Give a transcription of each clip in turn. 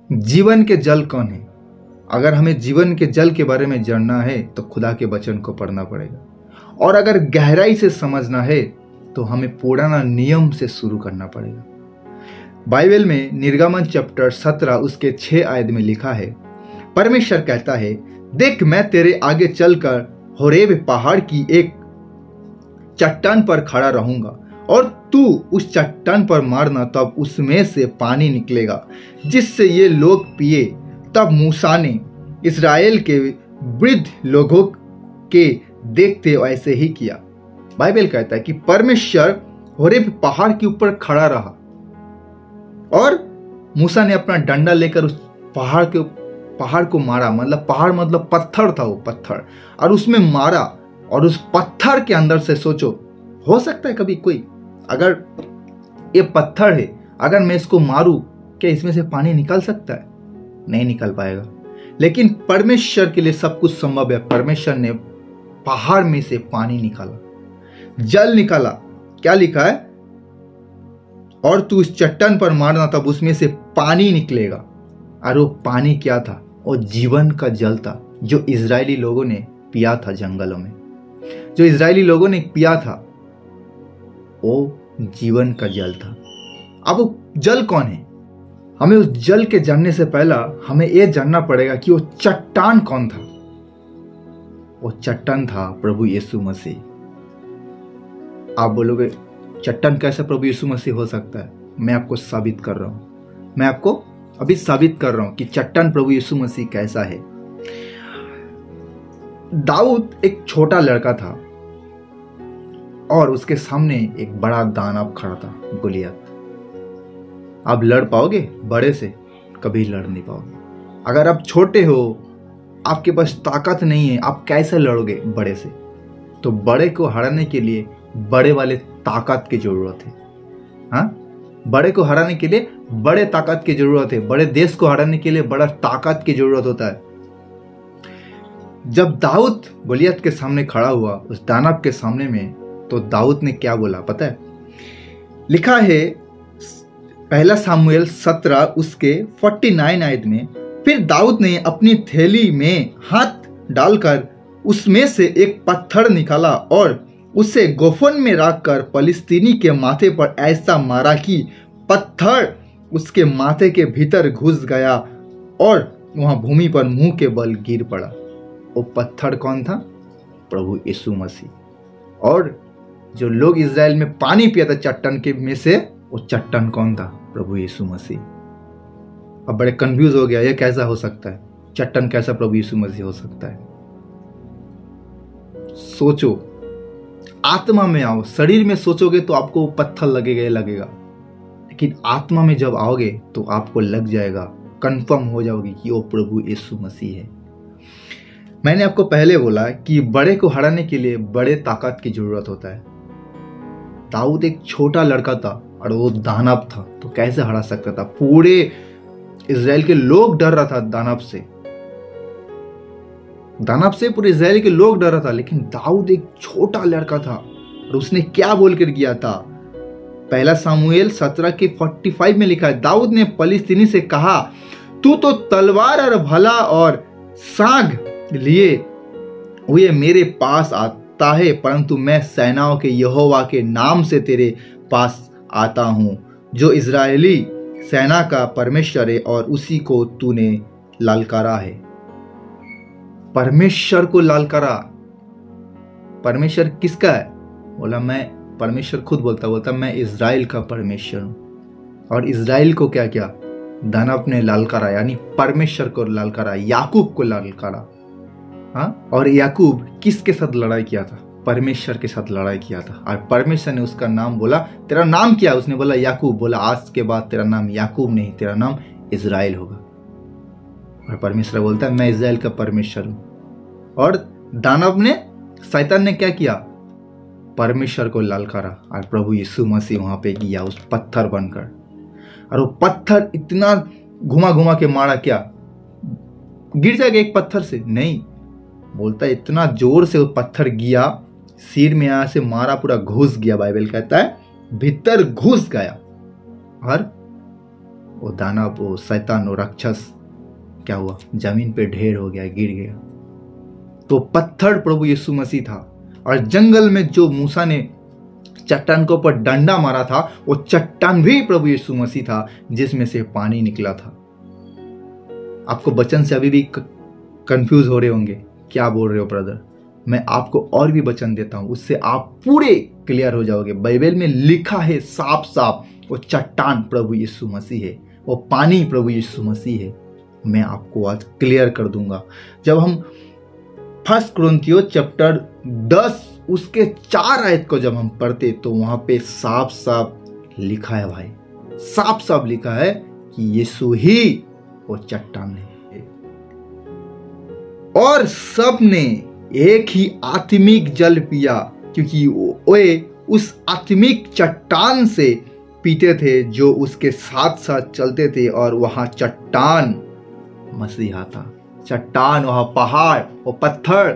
जीवन के जल कौन है? अगर हमें जीवन के जल के बारे में जानना है तो खुदा के वचन को पढ़ना पड़ेगा, और अगर गहराई से समझना है तो हमें पुराना नियम से शुरू करना पड़ेगा। बाइबल में निर्गमन चैप्टर 17 उसके 6 आयत में लिखा है, परमेश्वर कहता है, देख मैं तेरे आगे चलकर होरेब पहाड़ की एक चट्टान पर खड़ा रहूंगा और तू उस चट्टान पर मारना, तब उसमें से पानी निकलेगा जिससे ये लोग पिए। तब मूसा ने इस्राएल के वृद्ध लोगों के देखते ऐसे ही किया। बाइबल कहता है कि परमेश्वर होरेब पहाड़ के ऊपर खड़ा रहा और मूसा ने अपना डंडा लेकर उस पहाड़ को मारा। मतलब पहाड़ मतलब पत्थर था, वो पत्थर, और उसमें मारा। और उस पत्थर के अंदर से सोचो, हो सकता है कभी कोई, अगर ये पत्थर है, अगर मैं इसको मारूं, क्या इसमें से पानी निकल सकता है? नहीं निकल पाएगा। लेकिन परमेश्वर के लिए सब कुछ संभव है। परमेश्वर ने पहाड़ में से पानी निकाला, जल निकाला। क्या लिखा है? और तू उस चट्टान पर मारना, तब उसमें से पानी निकलेगा। और वो पानी क्या था? वो जीवन का जल था, जो इजरायली लोगों ने पिया था जंगलों में। जो इजरायली लोगों ने पिया था वो जीवन का जल था। अब वो जल कौन है? हमें उस जल के जानने से पहला हमें यह जानना पड़ेगा कि वो चट्टान कौन था। वो चट्टान था प्रभु यीशु मसीह। आप बोलोगे चट्टान कैसे प्रभु यीशु मसीह हो सकता है? मैं आपको साबित कर रहा हूं। मैं आपको अभी साबित कर रहा हूं कि चट्टान प्रभु यीशु मसीह कैसा है। दाऊद एक छोटा लड़का था और उसके सामने एक बड़ा दानव खड़ा था, गोलियत। आप लड़ पाओगे बड़े से? कभी लड़ नहीं पाओगे। अगर आप छोटे हो, आपके पास ताकत नहीं है, आप कैसे लड़ोगे बड़े से? तो बड़े को हराने के लिए बड़े वाले ताकत की जरूरत है। हाँ, बड़े को हराने के लिए बड़े ताकत की जरूरत है। बड़े देश को हराने के लिए बड़ा ताकत की जरूरत होता है। जब दाऊद गोलियत के सामने खड़ा हुआ, उस दानव के सामने में, तो दाऊद ने क्या बोला पता है? लिखा है पहला सामुएल 17 उसके 49 आयत में, फिर दाऊद ने अपनी थैली में हाथ डालकर उसमें से एक पत्थर निकाला और उसे गोफन में रखकर फलिस्तीनी के माथे पर ऐसा मारा कि पत्थर उसके माथे के भीतर घुस गया और वहां भूमि पर मुंह के बल गिर पड़ा। वो पत्थर कौन था? प्रभु यीशु मसीह। और जो लोग इज़राइल में पानी पिया था चट्टान के में से, वो चट्टान कौन था? प्रभु यीशु मसीह। अब बड़े कंफ्यूज हो गया, ये कैसा हो सकता है? चट्टान कैसा प्रभु यीशु मसीह हो सकता है? सोचो, आत्मा में आओ। शरीर में सोचोगे तो आपको वो पत्थर लगेगा, लेकिन आत्मा में जब आओगे तो आपको लग जाएगा, कंफर्म हो जाओगे कि वो प्रभु यीशु मसीह है। मैंने आपको पहले बोला कि बड़े को हराने के लिए बड़े ताकत की जरूरत होता है। दाऊद एक छोटा लड़का था और वो दानव था, तो कैसे हरा सकता था? पूरे इजराइल के लोग डर रहा था दानव से पूरे इजराइल के लोग डर रहा था। लेकिन दाऊद एक छोटा लड़का था और उसने क्या बोल कर किया था? पहला सामुएल 17 के 45 में लिखा है, दाऊद ने फलिस्तीनी से कहा, तू तो तलवार और भला और साग लिए हुए मेरे पास आता है, परंतु मैं सेनाओं के यहोवा के नाम से तेरे पास आता हूं, जो इजरायली सेना का परमेश्वर है, और उसी को तूने ललकारा है। परमेश्वर को ललकारा। परमेश्वर किसका है? बोला मैं, परमेश्वर खुद बोलता मैं इजराइल का परमेश्वर हूं। और इजराइल को क्या किया? दानव ने ललकारा, यानी परमेश्वर को ललकारा, याकूब को ललकारा। हाँ, और याकूब किसके साथ लड़ाई किया था? परमेश्वर के साथ लड़ाई किया था। और परमेश्वर ने उसका नाम बोला, तेरा नाम क्या है? उसने बोला याकूब। बोला आज के बाद तेरा नाम याकूब नहीं, तेरा नाम इजराइल होगा। और परमेश्वर बोलता है मैं इजराइल का परमेश्वर हूं। और दानव ने, शैतान ने क्या किया? परमेश्वर को ललकारा और प्रभु यीशु मसीह वहां पे गया उस पत्थर बनकर। और वो पत्थर इतना घुमा घुमा के मारा, क्या गिर जाएगा एक पत्थर से? नहीं, बोलता है इतना जोर से वो पत्थर गिया, सिर में यहां से मारा, पूरा घुस गया। बाइबल कहता है भीतर घुस गया और वो दानव, वो शैतान, वो राक्षस क्या हुआ, जमीन पे ढेर हो गया, गिर गया। तो पत्थर प्रभु यीशु मसीह था। और जंगल में जो मूसा ने चट्टान के ऊपर डंडा मारा था, वो चट्टान भी प्रभु यीशु मसीह था, जिसमें से पानी निकला था। आपको वचन से अभी भी कंफ्यूज हो रहे होंगे, क्या बोल रहे हो ब्रदर? मैं आपको और भी वचन देता हूं, उससे आप पूरे क्लियर हो जाओगे। बाइबल में लिखा है साफ साफ, वो चट्टान प्रभु यीशु मसीह है, वो पानी प्रभु यीशु मसीह है। मैं आपको आज क्लियर कर दूंगा। जब हम 1 कुरिन्थियों चैप्टर 10 उसके 4 आयत को जब हम पढ़ते तो वहां पे साफ साफ लिखा है भाई, साफ साफ लिखा है कि यीशु ही वो चट्टान है। और सब ने एक ही आत्मिक जल पिया, क्योंकि वे उस आत्मिक चट्टान से पीते थे जो उसके साथ साथ चलते थे। और वहां चट्टान मसीहा था। चट्टान, वहां पहाड़, वो पत्थर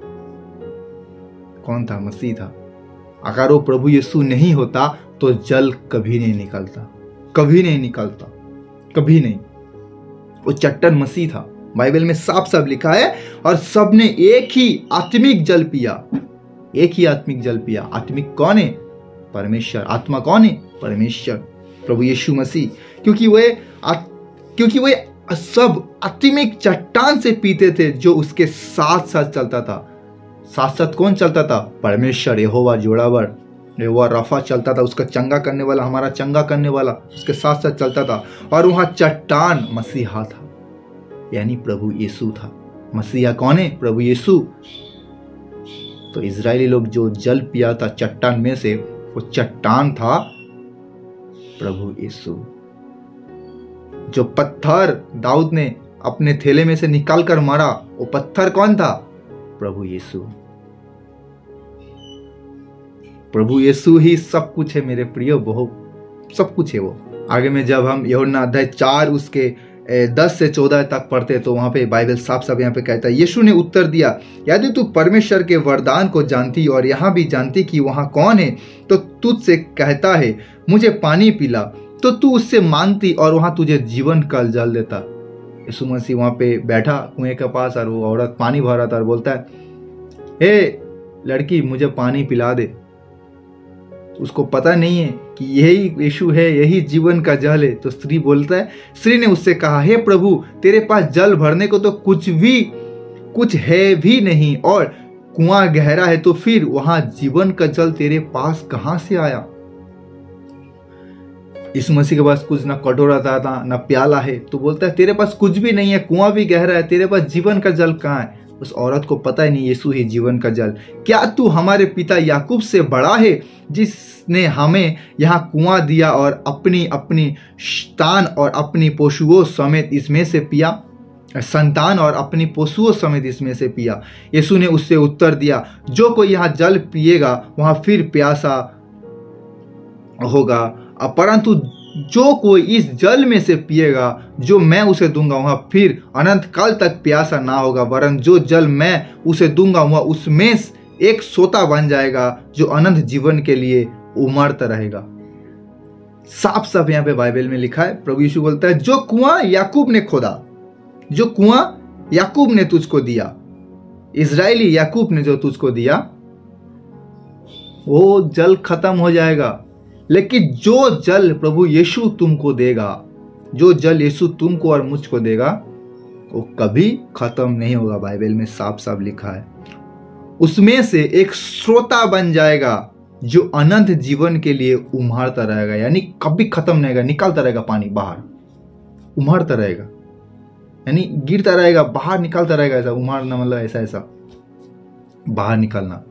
कौन था? मसीह था। अगर वो प्रभु यीशु नहीं होता तो जल कभी नहीं निकलता, कभी नहीं निकलता, कभी नहीं। वो चट्टान मसीह था। बाइबल में साफ साफ लिखा है, और सबने एक ही आत्मिक जल पिया, एक ही आत्मिक जल पिया। आत्मिक कौन है? परमेश्वर। आत्मा कौन है? परमेश्वर, प्रभु यीशु मसीह। क्योंकि वे सब आत्मिक चट्टान से पीते थे जो उसके साथ साथ चलता था। साथ साथ कौन चलता था? परमेश्वर, यहोवा जोड़ावर, यहोवा रफा चलता था, उसका चंगा करने वाला, हमारा चंगा करने वाला उसके साथ साथ चलता था। और वहां चट्टान मसीहा था, यानी प्रभु यीशु था। मसीहा कौन है? प्रभु यीशु। तो इजरायली लोग जो जल पिया था चट्टान में से, वो चट्टान था प्रभु यीशु। जो पत्थर दाऊद ने अपने थैले में से निकाल कर मारा, वो पत्थर कौन था? प्रभु यीशु। प्रभु यीशु ही सब कुछ है मेरे प्रिय, बहुत सब कुछ है वो। आगे में जब हम यूहन्ना अध्याय 4 उसके 10 से 14 तक पढ़ते तो वहां पे बाइबल साफ साफ यहाँ पे कहता है, यीशु ने उत्तर दिया, यदि तू परमेश्वर के वरदान को जानती और यहाँ भी जानती कि वहां कौन है, तो तुझसे कहता है मुझे पानी पिला, तो तू उससे मांगती और वहां तुझे जीवन का जल देता। यीशु मसीह वहां पे बैठा कुएं के पास, और वो औरत पानी भर रहा था और बोलता है, हे लड़की मुझे पानी पिला दे। उसको पता नहीं है कि यही यीशु है, यही जीवन का जल है। तो स्त्री बोलता है, स्त्री ने उससे कहा, हे प्रभु तेरे पास जल भरने को तो कुछ है भी नहीं, और कुआं गहरा है, तो फिर वहां जीवन का जल तेरे पास कहां से आया? यीशु मसीह के पास कुछ ना कटोरा था ना प्याला है, तो बोलता है तेरे पास कुछ भी नहीं है, कुआं भी गहरा है, तेरे पास जीवन का जल कहाँ है? उस औरत को पता ही नहीं यीशु ही जीवन का जल। क्या तू हमारे पिता याकूब से बड़ा है, जिसने हमें यहाँ कुआं दिया और अपनी संतान और अपनी पशुओं समेत इसमें से पिया? संतान और अपनी पशुओं समेत इसमें से पिया। यीशु ने उससे उत्तर दिया, जो कोई यहाँ जल पिएगा वहां फिर प्यासा होगा, परंतु जो कोई इस जल में से पिएगा जो मैं उसे दूंगा वहां फिर अनंत काल तक प्यासा ना होगा, वरन जो जल मैं उसे दूंगा वह उसमें एक सोता बन जाएगा जो अनंत जीवन के लिए उमड़ता रहेगा। साफ साफ यहाँ पे बाइबल में लिखा है। प्रभु यीशु बोलता है, जो कुआं याकूब ने खोदा, जो कुआं याकूब ने तुझको दिया, इजराइली याकूब ने जो तुझको दिया, वो जल खत्म हो जाएगा। लेकिन जो जल प्रभु यीशु तुमको देगा, जो जल यीशु तुमको और मुझको देगा, वो कभी खत्म नहीं होगा। बाइबल में साफ साफ लिखा है, उसमें से एक श्रोता बन जाएगा जो अनंत जीवन के लिए उमड़ता रहेगा, यानी कभी खत्म नहीं होगा, निकलता रहेगा पानी बाहर, उमड़ता रहेगा, यानी गिरता रहेगा बाहर, निकलता रहेगा। ऐसा उमड़ना मतलब ऐसा बाहर निकलना,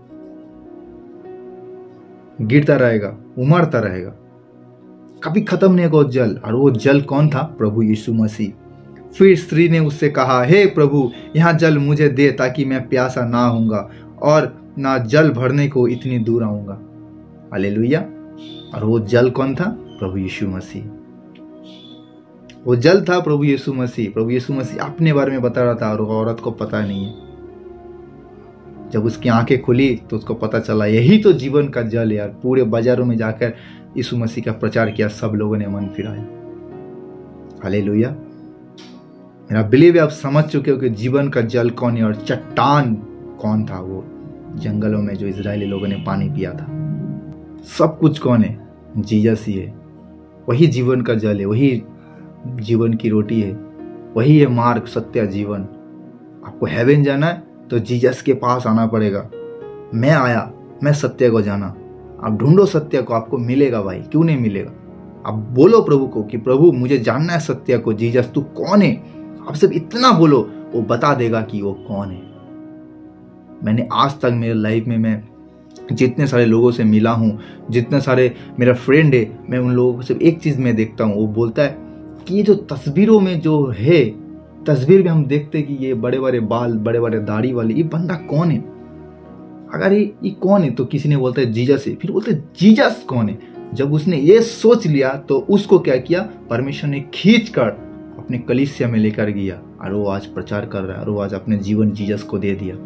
गिरता रहेगा, उमड़ता रहेगा, कभी खत्म नहीं होगा जल। और वो जल कौन था? प्रभु यीशु मसीह। फिर स्त्री ने उससे कहा, हे प्रभु यहाँ जल मुझे दे, ताकि मैं प्यासा ना होऊंगा और ना जल भरने को इतनी दूर आऊंगा। हालेलुया। और वो जल कौन था? प्रभु यीशु मसीह। वो जल था प्रभु यीशु मसीह। प्रभु यीशु मसीह अपने बारे में बता रहा था और औरत को पता नहीं है। जब उसकी आंखें खुली तो उसको पता चला यही तो जीवन का जल है यार। पूरे बाजारों में जाकर यीशु मसीह का प्रचार किया, सब लोगों ने मन फिराया। हालेलुया। मेरा बिलीव है आप समझ चुके हो कि जीवन का जल कौन है और चट्टान कौन था, वो जंगलों में जो इजरायली लोगों ने पानी पिया था। सब कुछ कौन है? जीसस ही है। वही जीवन का जल है, वही जीवन की रोटी है, वही है मार्ग, सत्य, जीवन। आपको हेवन जाना है तो जीसस के पास आना पड़ेगा। मैं आया, मैं सत्य को जाना। आप ढूंढो सत्य को, आपको मिलेगा भाई, क्यों नहीं मिलेगा। आप बोलो प्रभु को कि प्रभु मुझे जानना है सत्य को, जीसस तू कौन है। आप सिर्फ इतना बोलो, वो बता देगा कि वो कौन है। मैंने आज तक मेरे लाइफ में मैं जितने सारे लोगों से मिला हूँ, जितने सारे मेरा फ्रेंड है, मैं उन लोगों को सिर्फ एक चीज़ में देखता हूँ, वो बोलता है कि ये जो तस्वीरों में जो है, तस्वीर में हम देखते हैं कि ये बड़े बड़े बाल, बड़े बड़े दाढ़ी वाले, ये बंदा कौन है। अगर ये कौन है तो किसी ने बोलता है जीसस है, फिर बोलते जीसस कौन है। जब उसने ये सोच लिया तो उसको क्या किया, परमेश्वर ने खींच कर अपने कलीसिया में लेकर गया और वो आज प्रचार कर रहा है और वो आज अपने जीवन जीसस को दे दिया।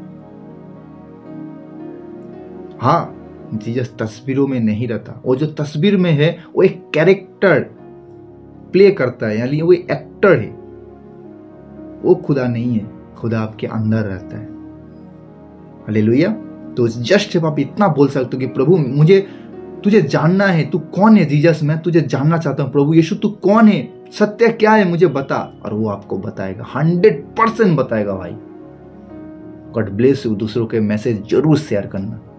हाँ, जीसस तस्वीरों में नहीं रहता। वो जो तस्वीर में है वो एक कैरेक्टर प्ले करता है, यानी वो एक्टर है, वो खुदा नहीं है। खुदा आपके अंदर रहता है। हालेलुया। तो जस्ट आप इतना बोल सकते हो कि प्रभु मुझे तुझे जानना है, तू कौन है जीसस, मैं तुझे जानना चाहता हूँ। प्रभु यीशु तू कौन है, सत्य क्या है मुझे बता। और वो आपको बताएगा, 100% बताएगा भाई। God bless you. दूसरों के मैसेज जरूर शेयर करना।